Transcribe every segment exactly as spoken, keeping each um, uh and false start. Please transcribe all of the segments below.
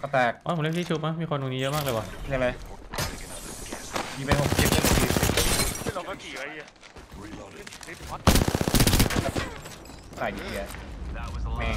ก็แตกอ๋อผมเล่นที่ชุบมั้ยมีคนตรงนี้เยอะมากเลยวะใช่ไหมยิงไปหกสิบเลยไม่ลงก็กี่ไอ้เหี้ยนี่ถึงฮอตใส่ดีอ่ะแม่ง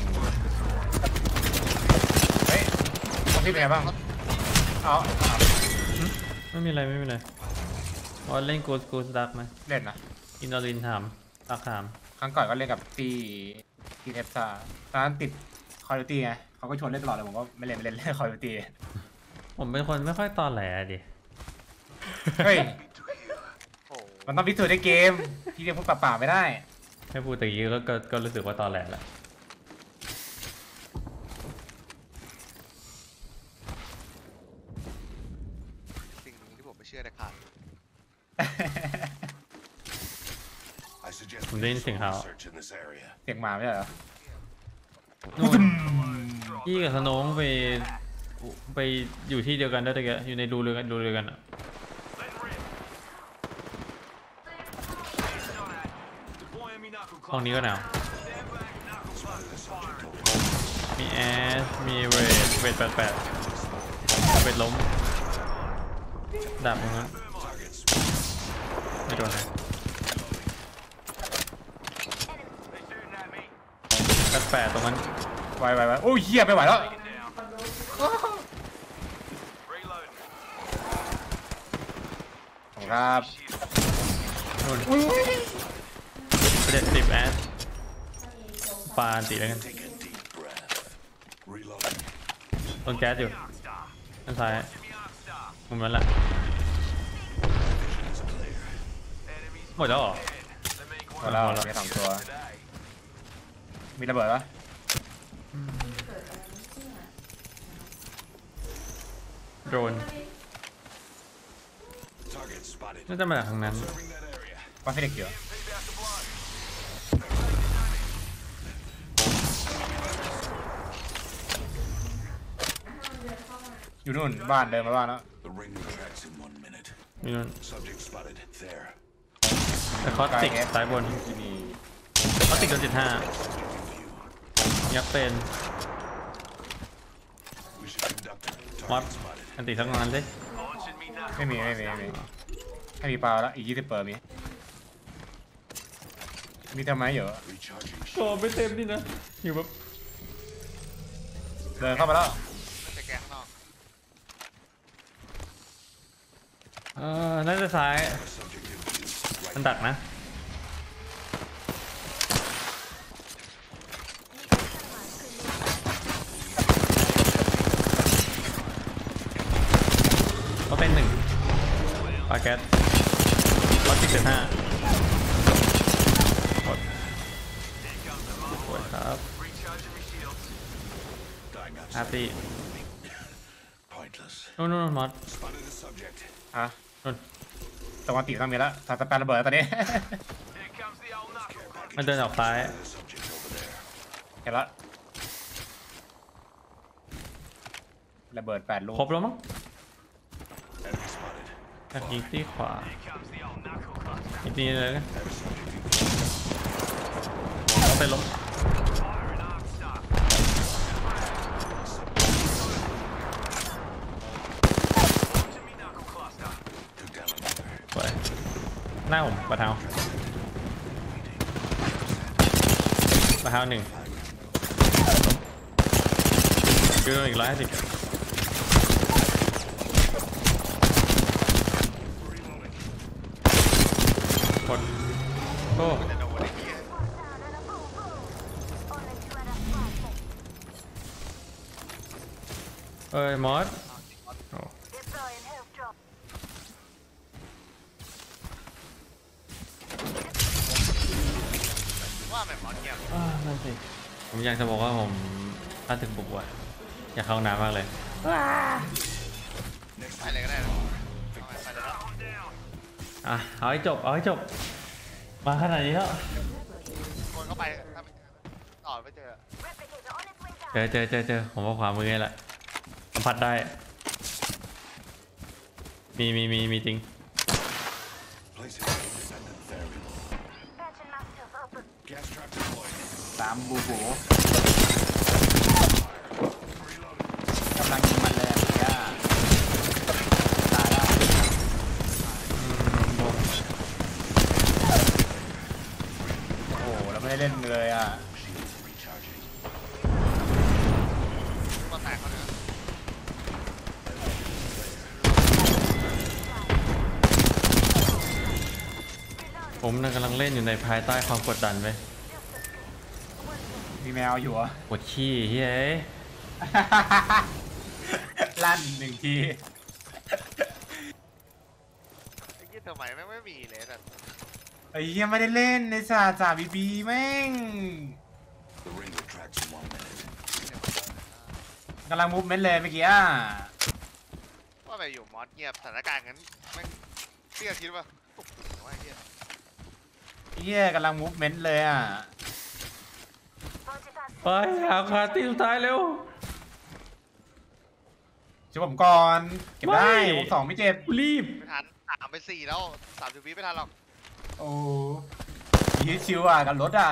เฮ้ยคนที่เป็นไงบ้างเอาไม่มีอะไรไม่มีอะไรอ๋อเล่นกูสกูสดักไหมเล่นนะอินโดลินถามตักถามครั้งก่อนก็เล่นกับตีทีเอฟซ่าตอนนั้นติดคอร์ดิตี้ไงเขาก็ชวนเล่นตลอดเลยผมก็ไม่เล่นไม่เล่นเล่นคอร์ดิตี้ผมเป็นคนไม่ค่อยตอแหลดิเฮ้ยมันต้องพิสูจน์ในเกมที่เรียกพวกป่าๆไม่ได้ให้พูดตะกี้ก็ก็รู้สึกว่าตอแหลแหละสิ่งหนึ่งที่ผมไม่เชื่อนะครับผมได้ยินเสียงเขาเสียงหมาไม่ใช่เหรอนู่นพี่กับสโนงไปไปอยู่ที่เดียวกันได้ตะกี้อยู่ในรูเดียวกันรูเดียวกันอะห้องนี้ก็หนาวมีแอสมีเวทเวทแปดแปดเวทล้มดาบตรงนั้นไม่โดนเลยแปดแปดตรงนั้นไหวไหวไหวโอ้ยเหี้ยไม่ไหวแล้วครับนู่นเจ็ดสิบแอสปาตีแล้วกันต้นแก๊สอยู่ด้านซ้ายมุมนั้นแหละหมดแล้วเหรอหมดแล้วมีสองตัวมีระเบิดปะโดนน่าจะมาจากทางนั้นว่าให้เด็กเยอะอยู่นู่นบ้านเดินมาบ้านแล้วมีนู่นแต่คอสติกสายบนคอสติกโดนจุดห้ายักษ์เป็นมอสอันติทั้งนั้นสิไม่มีไม่มีไม่มีให้มีปลาแล้วอีกยี่สิบเปอร์มีมีทำไมเยอะโอ้ไม่เต็มนี่นะอยู่แบบเดินเข้ามาแล้วเออน่าจะซ้ายมันดักนะก็เป็นหนึ่งปาแก๊สร้อยสิบเจ็ดห้าหมดสวยครับอาร์ตีนู่นนู่นมอสอ่ะนู่นตะวันติต้องมีแล้วถ้าสแปนระเบิดตอนนี้มันเดินออกซ้ายเห็นแล้วระเบิดแปดลูกครบแล้วมั้งยิงที่ขวาอีกทีเลยกันเอาไปล้มสวยหน้าผมปะเท้าปะเท้าหนึ่งยืนอีกร้อยห้าสิบคนโอ้เอ้ยมอสว่าแบบมอสเงียบอ่านั่นสิผมอยากจะบอกว่าผมถ้าถึงบุกว่ะอยากเข้าน้ำมากเลยไปเลยก็ได้อ่ะเอาให้จบเอาให้จบมาขนาดนี้แล้วคนเข้าไปต่อไม่เจอเจอเจอเจอเจอผมว่าขวามือนี่แหละสัมผัสได้มีมีมีมีจริงสามบูบูกำลังยิงผมน่ะกำลังเล่นอยู่ในภายใต้ความกดดันไว้มีแมวอยู่เหรอปวดขี้เฮ้ยลั่นหนึ่งทีไอ้ยี่ทำไมแม่งไม่มีเลยแต่ไอ้เหี้ยไม่ได้เล่นในศาสตร์จ่าบีบีแม่ง The ring retracts in one minute. กำลังมูฟเมนต์เลยเมื่อกี้อ่ะว่าไปอยู่มอสเงียบสถานการณ์งั้นแม่งเชื่อคิดว่าโอ้โหไอ้เหี้ยเหี้ยกำลังมูฟเมนต์เลยอ่ะไปหาคาตีสุดท้ายเร็วช่วยผมก่อนเก็บได้ไม่ผมสองไม่เจ็บรีบไม่ทันสามไปสี่แล้วสามสิบวิไม่ทันหรอกโอ้ยชิวอ่ะกับรถอ่ะ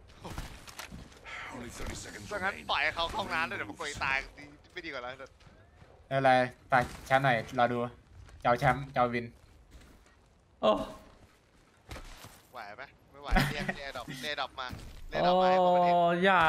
Only thirty seconds ดังนั้น remain. ปล่อยให้เขาเข้าห้องน้ำเลยเดี๋ยวมันกลัวตายดีไม่ดีกว่าแล้วอะไรตายแชมป์หน่อยรอดูเจ้าแชมป์เจ้าวินโอ้ไหวไหมไม่ไหวเรียกเรียกดอกเรียกดอกมาเรียกโอ้ดอกมาให้ผมมาเทอย่า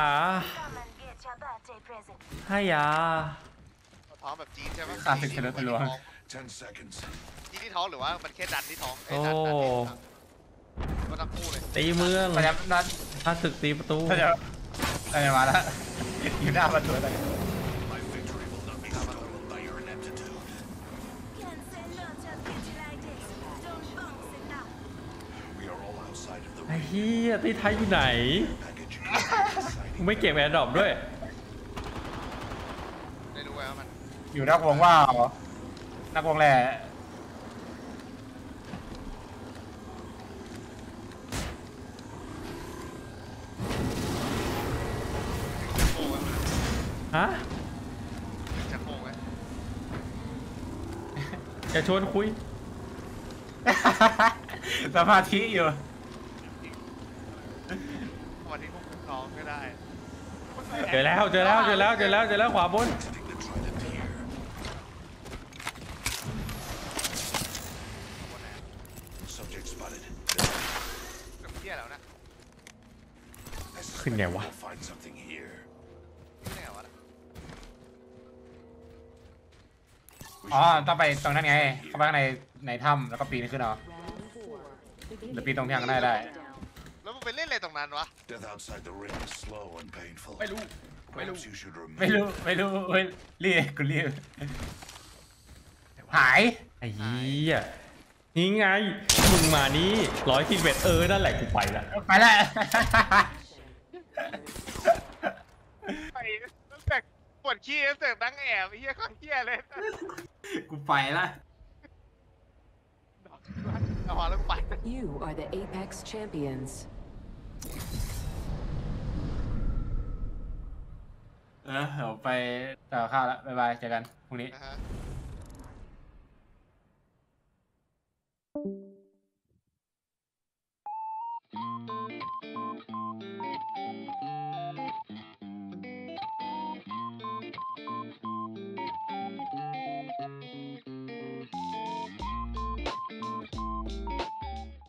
ให้ยาท้องแบบจีนใช่ไหมสามสิบทะลุทะลวง Ten seconds. จีนที่ท้องหรือว่ามันแค่ดันที่ท้องไอ้โอ้ดันดันที่ท้องมันทั้งคู่เลยตีเมืองตอนนี้นัดถ้าศึกตีประตูถ้าจะตอนนี้มาแล้วอยู่หน้าประตูตอนนี้ My victory will not be stolen by your ineptitude. We are all outside of the ไอ้ ring. เฮียตีไทยอยู่ไหน Package is exciting. ไม่เก็บแอร์ดรอปด้วยได้รู้ไว้ว่ามันอยู่นักวงว่าเหรอนักวงแหละโค้งไว้ฮะจะโค้งไว้อย่าชวนคุยสมาธิอยู่วันนี้พวกคุณท้องไม่ได้เจอแล้วเจอแล้วเจอแล้วเจอแล้วเจอแล้วขวาบน Exiting the trident here. วันไหน Subject spotted. กับเที่ยแล้วนะ I suspect Khinh nghèo we quá. will find something here. ที่ไหนวะ We อ๋อ should ต้องไปตรงนั้นไง เข้าไปข้างในในถ้ำแล้วก็ปีนขึ้นเอาหรือปีนตรงที่ข้างหน้าได้แล้วมึงไปเล่นอะไรตรงนั้นวะ Death outside the ring is slow and painful. ไม่รู้ ไม่รู้ Perhaps you should ไม่ remain. รู้ ไม่รู้เฮ้ยรีบกูรีบหายไอ้เหี้ยนี่ไง มึงมานี่ร้อยสิบเอ็ดเออ นั่นแหละกูไปละไปแล้วไปตั้งแต่ปวดขี้ตั้งแต่ตั้งแอบไอ้เหี้ยข้างเหี้ยเลยกูไปละเอาพอแล้วกูไป You are the Apex champions. เออเดี๋ยวไปต่อข้าวละบ๊ายบายเจอกันพรุ่งนี้นะฮะ